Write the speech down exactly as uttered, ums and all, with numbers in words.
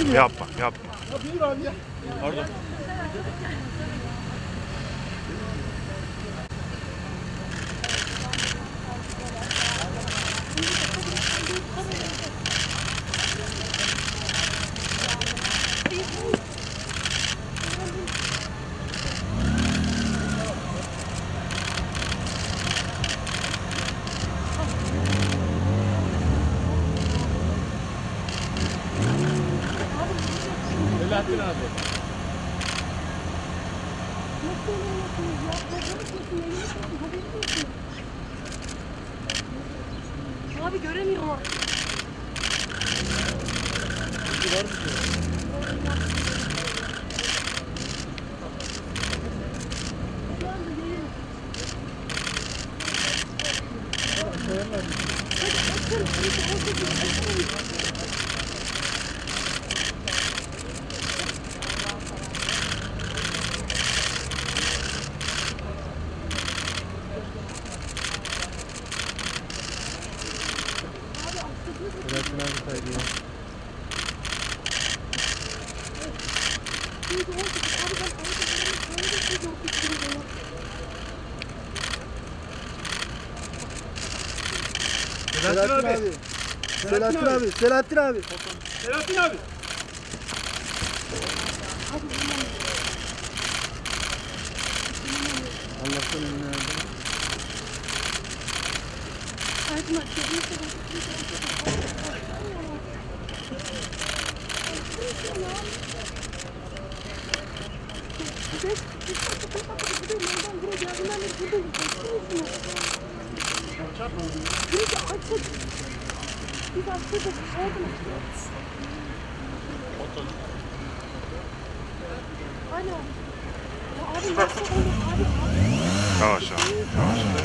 Yapma yapma yapma. Pardon. Selahattin abi. Abi göremiyorum. Var mı? Selahattin abi saydı ya. Selahattin abi. Selahattin abi. Selahattin abi. Selahattin abi. Allah'tan önüne aldım. Alo. Ya abi nasıl olur? Abi, abi. Yavaş yavaş. Yavaş.